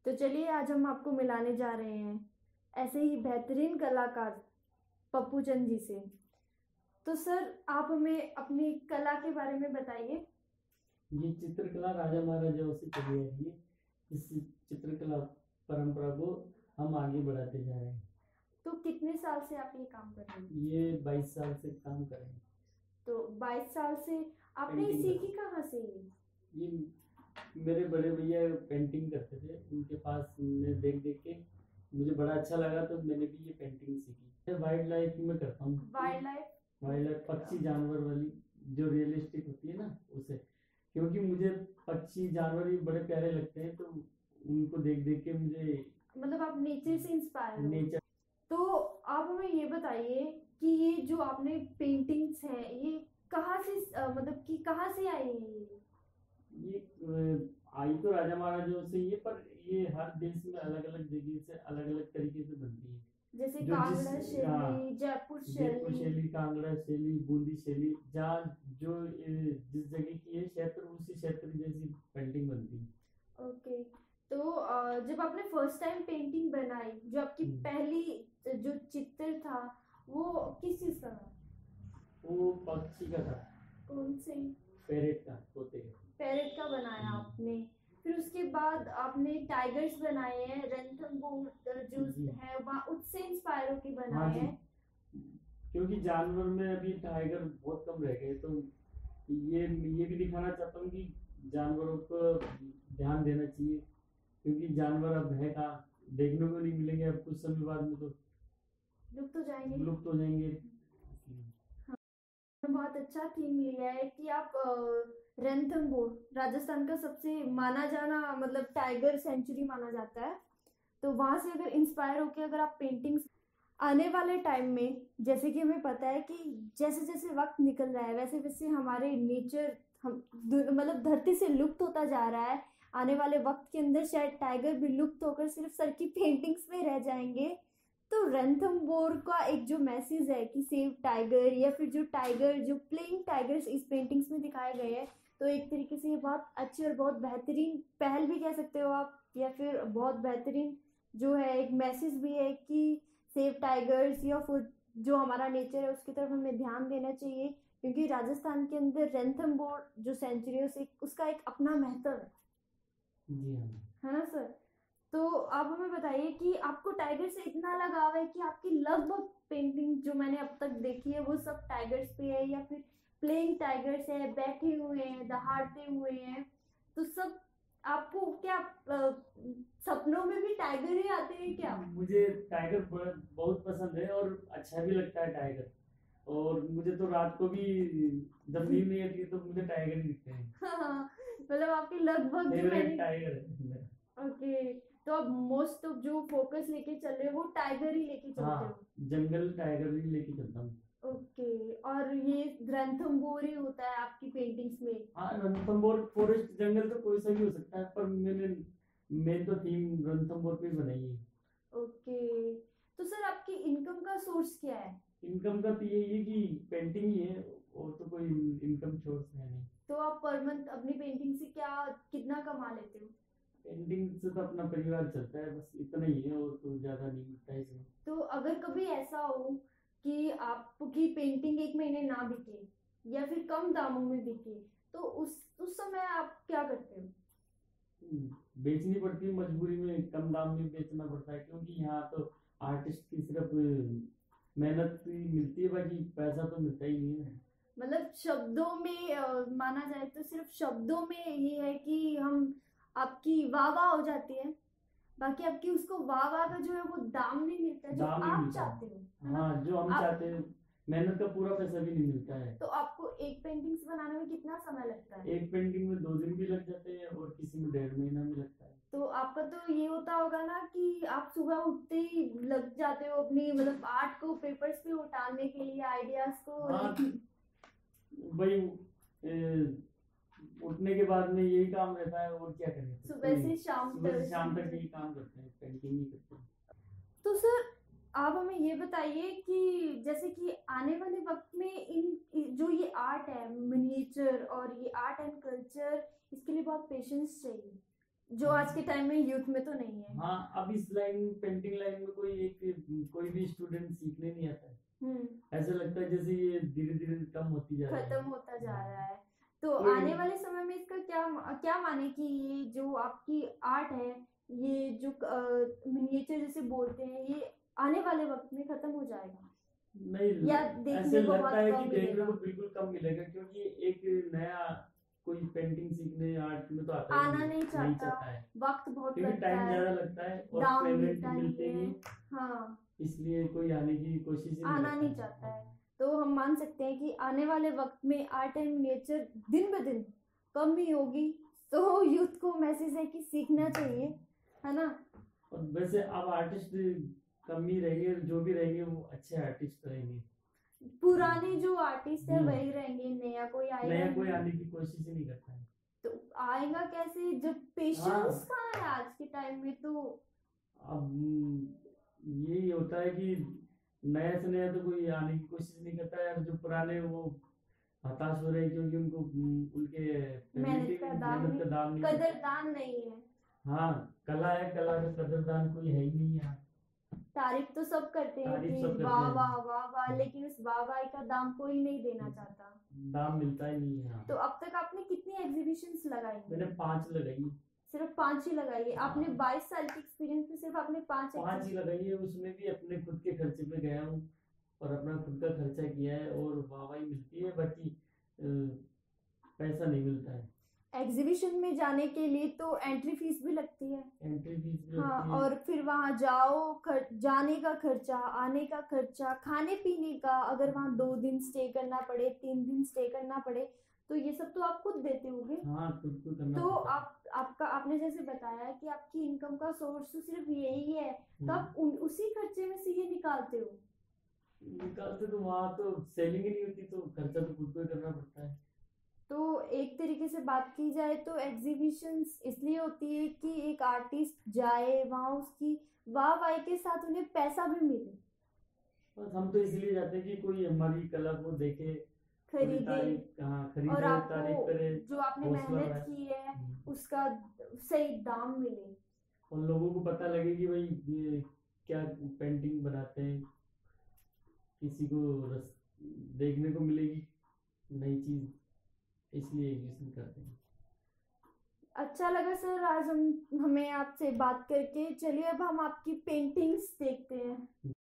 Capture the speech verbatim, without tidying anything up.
तो चलिए आज हम आपको मिलाने जा रहे हैं ऐसे ही बेहतरीन कलाकार पप्पू चंद जी से। तो सर आप हमें अपनी कला के बारे में बताइए। ये चित्रकला राजा महाराजाओं से चली आ रही है। इस चित्रकला परंपरा को हम आगे बढ़ाते जा रहे हैं। तो कितने साल से आप ये काम कर रहे हैं? ये बाईस साल से काम कर रहे हैं। तो बाईस साल से आपने पेंटिंग सीखी कहाँ से ये? ये मेरे बड़े भैया पेंटिंग करते थे, उनके पास मैं देख देख के मुझे बड़ा अच्छा लगा, तो मैंने भी ये पेंटिंग सीखी। वाइल्ड लाइफ में करता हूँ। वाइल्ड लाइफ वाइल्ड लाइफ पक्षी जानवर वाली जो रियलिस्टिक होती है ना, उसे, क्योंकि मुझे पक्षी जानवर भी बड़े प्यारे लगते हैं, तो उनको देख देख के मुझे मतलब आप नेचर से इंस्पायर हो। नेचर। तो आप हमें ये बताइए कि ये जो आपने पेंटिंग्स हैं ये कहाँ से अ, मतलब कि कहाँ से आई है ये? ये अ, आई तो राजा महाराजाओं से ही है, पर ये हर देश में अलग अलग जगह से अलग अलग तरीके से बनती है। जैसे जो कांगड़ा जिस शैली, हाँ, जयपुर जयपुर शैली। शैली, कांगड़ा शैली, बूंदी शैली, जहाँ जो अ, जिस जगह की है क्षेत्र, उसी क्षेत्र जैसी पेंटिंग बनती है। ओके। तो अ, जब आपने फर्स्ट टाइम पेंटिंग बनाई, जो आपकी हम्म। पहली जो चित्र था वो किस चीज का था? वो पक्षी का था। कौन से? पैरेट का, तोते का। पैरेट का बनाया आपने। फिर उसके बाद आपने टाइगर्स बनाए हैं, रणथंभौर जो जी। है वहाँ उससे इंस्पायर होके हाँ बनाए जी, हैं। क्योंकि जानवर में अभी टाइगर बहुत कम रह गए, तो ये ये भी दिखाना चाहता हूँ कि जानवरों को ध्यान देना चाहिए, क्योंकि जानवर अब है कहाँ, देखने को नहीं मिलेंगे अब कुछ समय बाद में, तो लुप्त तो जाएंगे। लुप्त हो जाएंगे। बहुत अच्छा थीम लिया है कि आप अ, रणथंभौर राजस्थान का सबसे माना जाना मतलब टाइगर सेंचुरी माना जाता है। तो वहां से अगर इंस्पायर होकर अगर आप पेंटिंग्स आने वाले टाइम में, जैसे कि हमें पता है कि जैसे जैसे वक्त निकल रहा है वैसे वैसे हमारे नेचर हम दु- मतलब धरती से लुप्त होता जा रहा है। आने वाले वक्त के अंदर शायद टाइगर भी लुप्त होकर सिर्फ सर की पेंटिंग्स में रह जाएंगे। तो रणथंभौर का एक जो मैसेज है कि सेव टाइगर, या फिर जो टाइगर जो प्लेइंग टाइगर्स इस पेंटिंग्स में दिखाए गए हैं, तो एक तरीके से ये बहुत अच्छी और बहुत बेहतरीन पहल भी कह सकते हो आप, या फिर बहुत बेहतरीन जो है एक मैसेज भी है कि सेव टाइगर्स, या फिर जो हमारा नेचर है उसकी तरफ हमें ध्यान देना चाहिए। क्योंकि राजस्थान के अंदर रणथंभौर जो सेंचुरी है उसे उसका एक अपना महत्व है। जी हाँ। है ना सर? तो आप हमें बताइए कि आपको टाइगर से इतना लगाव है कि आपकी लगभग पेंटिंग जो मैंने अब तक देखी है वो सब टाइगर्स पे है, या फिर प्लेइंग टाइगर्स है, बैठे हुए हैं, दहाड़ते हुए हैं। तो सब आपको क्या अ, सपनों में भी टाइगर ही आते हैं क्या? मुझे टाइगर बहुत पसंद है और अच्छा भी लगता है टाइगर, और मुझे तो रात को भी जब नींद नहीं आती तो मुझे टाइगर ही दिखते हैं। हाँ, मतलब आपकी लगभग जो फेवरेट मैंने टाइगर है मेरा। ओके। तो अब मोस्ट ऑफ जो फोकस लेके चल रहे हो वो टाइगर ही लेके चलते हाँ, हो? जंगल टाइगर ही लेके चलता हूँ। ओके। और ये रणथंभौर ही होता है आपकी पेंटिंग्स में? हाँ, रणथंभौर फॉरेस्ट जंगल तो कोई सा भी हो सकता है, पर मैंने मेन तो थीम रणथंभौर पे बनाई है। ओके। तो सर आपकी इनकम का सोर्स क्या है? इनकम का तो यही है कि पेंटिंग ही है, और तो कोई इनकम सोर्स है नहीं। तो आप पर मंथ अपनी पेंटिंग से क्या कितना कमा लेते हो? पेंटिंग से तो अपना परिवार चलता है, बस इतना ही है, और तो ज्यादा नहीं मिलता है इसमें। तो अगर कभी ऐसा हो कि आपकी पेंटिंग एक महीने ना बिके, या फिर कम दामों में बिके, तो उस उस समय आप क्या करते हो? हम्म, बेचनी पड़ती है, मजबूरी में कम दाम में बेचना पड़ता है, क्योंकि यहाँ तो आर्टिस्ट की सिर्फ मेहनत ही मिलती है, बाकी पैसा तो मिलता ही नहीं है। मतलब शब्दों में अ, माना जाए तो सिर्फ शब्दों में ये है कि हम आपकी वाह वाह हो जाती है, बाकी आपकी उसको वाह वाह का जो है वो दाम नहीं मिलता जो दाम नहीं आप मिलता चाहते हो, है। है ना? हाँ, जो हम आप चाहते हैं, मेहनत का पूरा पैसा भी नहीं मिलता है। तो आपको एक पेंटिंग्स बनाने में कितना समय लगता है? एक पेंटिंग में दो दिन भी लग जाते हैं, और किसी में डेढ़ महीना भी लगता है। तो आपका तो ये होता होगा ना कि आप सुबह उठते ही लग जाते हो अपनी मतलब आर्ट को पेपर्स पे उतारने के लिए, आइडियाज को हाँ, लिखने। भाई, ए, उठने के बाद में यही काम रहता है, और क्या करें, सुबह से शाम सुबह से तक। शाम तक यही काम करते हैं, पेंटिंग ही करते हैं। तो सर आप हमें ये बताइए कि जैसे कि आने वाले वक्त में इन जो ये आर्ट है मिनिएचर और ये आर्ट एंड कल्चर, इसके लिए बहुत पेशेंस चाहिए। जो आज के टाइम में यूथ में तो नहीं है। हाँ, अब इस लाइन पेंटिंग लाइन में कोई एक कोई भी स्टूडेंट सीखने नहीं आता है। हम्म ऐसा लगता है जैसे ये धीरे धीरे कम होती जा रही है। खत्म होता जा रहा है। तो कोई- आने वाले समय में इसका क्या क्या माने कि ये जो आपकी आर्ट है, ये जो मिनिएचर जैसे बोलते हैं, ये आने वाले वक्त में खत्म हो जाएगा नहीं, या ऐसे देखने को लगता बहुत है कम कि देखने मिलेगा? को बिल्कुल कम मिलेगा, क्योंकि एक नया कोई पेंटिंग सीखने आर्ट में तो आता ही आना नहीं, नहीं नहीं चाहता, चाहता है, वक्त बहुत क्योंकि लगता टाइम है, ज्यादा लगता है और दाम पेमेंट मिलता नहीं मिलते है। नहीं, हाँ, इसलिए कोई आने की कोशिश ही नहीं आना करता नहीं है। चाहता है। तो हम मान सकते हैं कि आने वाले वक्त में आर्ट एंड नेचर दिन ब दिन कम ही होगी। तो यूथ को मैसेज है कि सीखना चाहिए, है ना? और वैसे अब आर्टिस्ट कम ही रहेंगे, जो भी रहेंगे वो अच्छे आर्टिस्ट रहेंगे। पुराने जो आर्टिस्ट है हम्म। वही रहेंगे, नया कोई आएगा नया ही कोई नहीं। आने की कोशिश ही नहीं करता है। तो आएगा कैसे जब पेशेंस हाँ। कहाँ है आज के टाइम में? तो अब यही होता है कि नया से नया तो कोई आने की कोशिश नहीं करता है, और जो पुराने वो हताश हो रहे हैं, क्योंकि उनको उनके मेहनत का दाम मेहनत का नहीं, दाम नहीं, कदरदान नहीं है। हाँ, कला है, कला का कदरदान कोई है ही नहीं यहाँ। तारीफ तो सब करते हैं तारीफ कि सब करते वाह हैं। वाह वाह वाह, लेकिन उस वाह वाह का दाम कोई नहीं देना चाहता। दाम मिलता ही नहीं है यहाँ। तो अब तक आपने कितनी एग्जीबिशंस लगाई? मैंने पांच लगाई। सिर्फ पांच ही लगाई है आपने? बाईस साल के एक्सपीरियंस में सिर्फ आपने पांच पांच ही लगाई है, उसमें भी अपने खुद के खर्चे पे गया हूँ और अपना खुद का खर्चा किया है, और वाहवाही मिलती है, बाकी पैसा नहीं मिलता है। एग्जीबिशन में जाने के लिए तो एंट्री फीस भी लगती है। एंट्री फीस भी हाँ, लगती है। और फिर वहाँ जाओ, खर, जाने का खर्चा, आने का खर्चा, खाने पीने का, अगर वहाँ दो दिन स्टे करना पड़े, तीन दिन स्टे करना पड़े, तो ये सब तो आप खुद देते होंगे। हाँ, खुद को करना तो पड़ता है। आप आपका आपने जैसे बताया कि आपकी इनकम का सोर्स तो सिर्फ यही है, तो आप उन, उसी खर्चे में से ये निकालते हो? निकालते तो वहाँ तो सेलिंग ही नहीं होती, तो खर्चा तो खुद को ही करना पड़ता है। तो एक तरीके से बात की जाए तो एग्जीबिशंस इसलिए होती है कि एक आर्टिस्ट जाए वहाँ, उसकी वाह वाह के साथ उन्हें पैसा भी मिले। बस हम तो इसलिए जाते हैं कि कोई हमारी कला को देखे, खरीदे, तारीफ, हाँ, और खरीदे, आपको तारीफ करे, जो आपने हौसला मेहनत बढ़ाए। की है उसका सही दाम मिले। और लोगों को पता लगे कि भाई ये क्या पेंटिंग बनाते हैं, किसी को रस देखने को मिलेगी नई चीज, इसलिए एग्जीबिशन करते हैं। अच्छा लगा सर आज हम हमें आपसे बात करके। चलिए अब हम आपकी पेंटिंग्स देखते हैं।